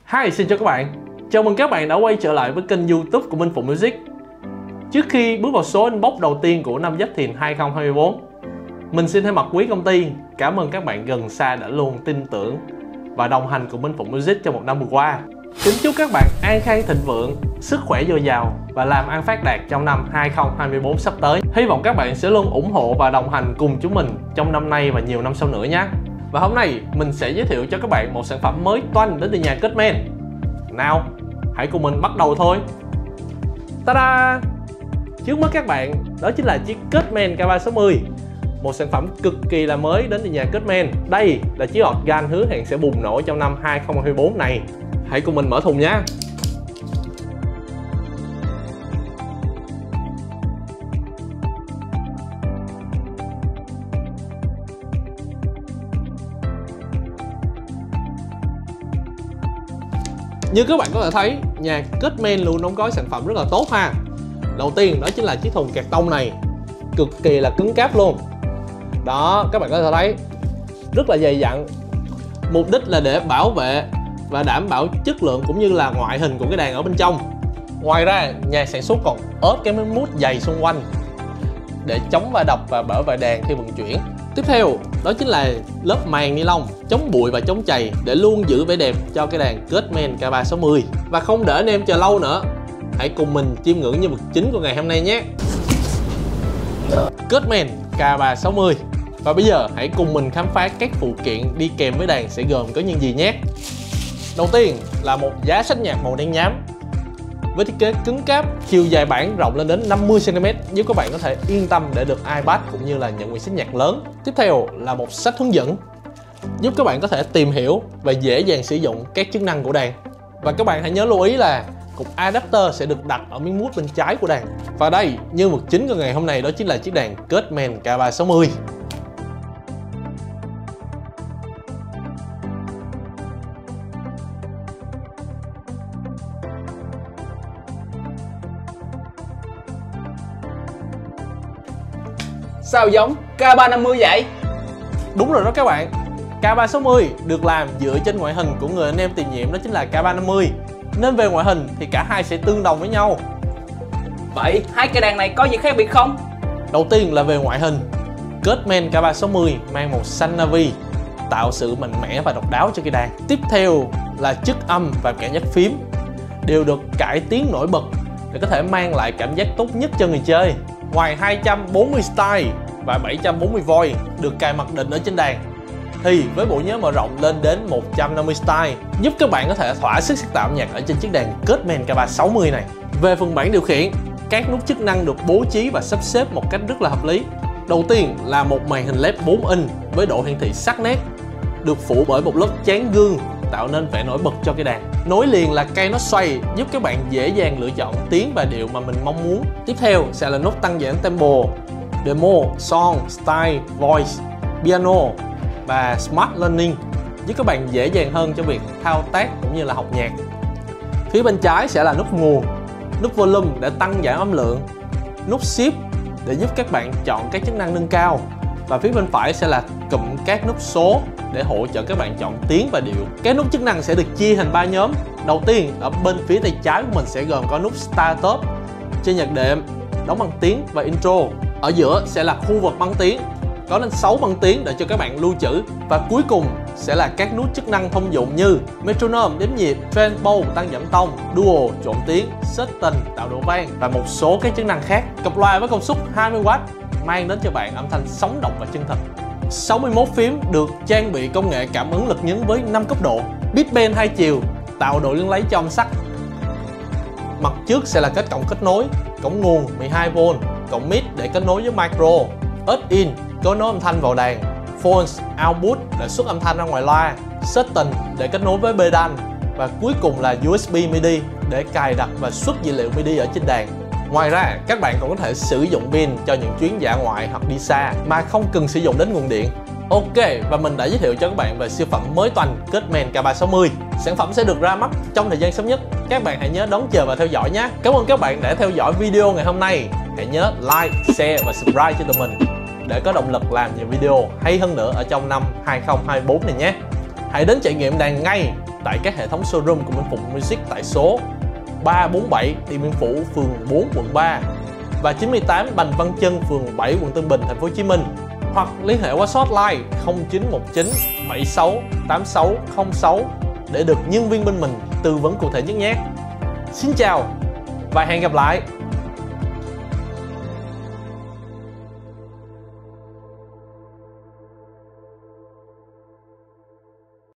Hi, xin chào các bạn. Chào mừng các bạn đã quay trở lại với kênh YouTube của Minh Phụng Music. Trước khi bước vào số inbox đầu tiên của năm Giáp Thìn 2024, mình xin thay mặt quý công ty cảm ơn các bạn gần xa đã luôn tin tưởng và đồng hành cùng Minh Phụng Music trong một năm vừa qua. Kính chúc các bạn an khang thịnh vượng, sức khỏe dồi dào và làm ăn phát đạt trong năm 2024 sắp tới. Hy vọng các bạn sẽ luôn ủng hộ và đồng hành cùng chúng mình trong năm nay và nhiều năm sau nữa nhé. Và hôm nay mình sẽ giới thiệu cho các bạn một sản phẩm mới toanh đến từ nhà Kettman. Nào, hãy cùng mình bắt đầu thôi. Ta-da! Trước mắt các bạn, đó chính là chiếc Kettman K360, một sản phẩm cực kỳ là mới đến từ nhà Kettman. Đây là chiếc organ hứa hẹn sẽ bùng nổ trong năm 2024 này. Hãy cùng mình mở thùng nhé. Như các bạn có thể thấy, nhà Kettman luôn đóng gói sản phẩm rất là tốt ha. Đầu tiên đó chính là chiếc thùng cạc tông này, cực kỳ là cứng cáp luôn. Đó, các bạn có thể thấy rất là dày dặn. Mục đích là để bảo vệ và đảm bảo chất lượng cũng như là ngoại hình của cái đàn ở bên trong. Ngoài ra, nhà sản xuất còn ốp cái miếng mút dày xung quanh để chống va đập và bảo vệ đàn khi vận chuyển. Tiếp theo, đó chính là lớp màng ni lông chống bụi và chống chày để luôn giữ vẻ đẹp cho cái đàn Kettman K360. Và không để anh em chờ lâu nữa, hãy cùng mình chiêm ngưỡng nhân vật chính của ngày hôm nay nhé. Kettman K360. Và bây giờ hãy cùng mình khám phá các phụ kiện đi kèm với đàn sẽ gồm có những gì nhé. Đầu tiên là một giá sách nhạc màu đen nhám với thiết kế cứng cáp, chiều dài bản rộng lên đến 50 cm giúp các bạn có thể yên tâm để được iPad cũng như là nhận quyển sách nhạc lớn. Tiếp theo là một sách hướng dẫn giúp các bạn có thể tìm hiểu và dễ dàng sử dụng các chức năng của đàn. Và các bạn hãy nhớ lưu ý là cục adapter sẽ được đặt ở miếng mút bên trái của đàn. Và đây, nhân vật chính của ngày hôm nay đó chính là chiếc đàn Kettman K360. Sao giống K350 vậy? Đúng rồi đó các bạn, K360 được làm dựa trên ngoại hình của người anh em tiền nhiệm đó chính là K350. Nên về ngoại hình thì cả hai sẽ tương đồng với nhau. Vậy hai cây đàn này có gì khác biệt không? Đầu tiên là về ngoại hình, Kettman K360 mang màu xanh navy, tạo sự mạnh mẽ và độc đáo cho cây đàn. Tiếp theo là chất âm và cảm giác phím đều được cải tiến nổi bật để có thể mang lại cảm giác tốt nhất cho người chơi. Ngoài 240 style và 740 voi được cài mặc định ở trên đàn, thì với bộ nhớ mở rộng lên đến 150 style giúp các bạn có thể thỏa sức sáng tạo nhạc ở trên chiếc đàn Kettman K360 này. Về phần bảng điều khiển, các nút chức năng được bố trí và sắp xếp một cách rất là hợp lý. Đầu tiên là một màn hình LED 4 inch với độ hiển thị sắc nét, được phủ bởi một lớp trán gương tạo nên vẻ nổi bật cho cái đàn. Nối liền là cây nốt xoay giúp các bạn dễ dàng lựa chọn tiếng và điệu mà mình mong muốn. Tiếp theo sẽ là nút tăng giảm tempo, demo, song, style, voice, piano và smart learning giúp các bạn dễ dàng hơn cho việc thao tác cũng như là học nhạc. Phía bên trái sẽ là nút nguồn, nút volume để tăng giảm âm lượng, nút shift để giúp các bạn chọn các chức năng nâng cao, và phía bên phải sẽ là cụm các nút số để hỗ trợ các bạn chọn tiếng và điệu. Các nút chức năng sẽ được chia thành 3 nhóm. Đầu tiên, ở bên phía tay trái của mình sẽ gồm có nút Start Top, chơi nhạc đệm, đóng băng tiếng và intro. Ở giữa sẽ là khu vực băng tiếng, có đến 6 băng tiếng để cho các bạn lưu trữ. Và cuối cùng sẽ là các nút chức năng thông dụng như Metronome đếm nhịp, Tempo tăng giảm tông, Dual trộn tiếng, Setting tạo độ vang và một số các chức năng khác. Cặp loa với công suất 20W mang đến cho bạn âm thanh sống động và chân thật. 61 phím được trang bị công nghệ cảm ứng lực nhấn với 5 cấp độ, Bitband 2 chiều tạo độ lưng lấy cho âm sắc. Mặt trước sẽ là kết nối, cổng nguồn 12V, cổng mic để kết nối với micro, Out-in kết nối âm thanh vào đàn, Phones Output để xuất âm thanh ra ngoài loa, Setting để kết nối với pedal, và cuối cùng là USB MIDI để cài đặt và xuất dữ liệu MIDI ở trên đàn. Ngoài ra, các bạn còn có thể sử dụng pin cho những chuyến dã ngoại hoặc đi xa mà không cần sử dụng đến nguồn điện. Ok, và mình đã giới thiệu cho các bạn về siêu phẩm mới toanh Kettman K360. Sản phẩm sẽ được ra mắt trong thời gian sớm nhất. Các bạn hãy nhớ đón chờ và theo dõi nhé. Cảm ơn các bạn đã theo dõi video ngày hôm nay. Hãy nhớ like, share và subscribe cho tụi mình để có động lực làm nhiều video hay hơn nữa ở trong năm 2024 này nhé. Hãy đến trải nghiệm đàn ngay tại các hệ thống showroom của Minh Phụng Music tại số 347 Điện Biên Phủ, phường 4, quận 3 và 98 Bành Văn Chân, phường 7, quận Tân Bình, thành phố Hồ Chí Minh, hoặc liên hệ qua số hotline 0919 76 8606 để được nhân viên bên mình tư vấn cụ thể nhất nhé. Xin chào và hẹn gặp lại.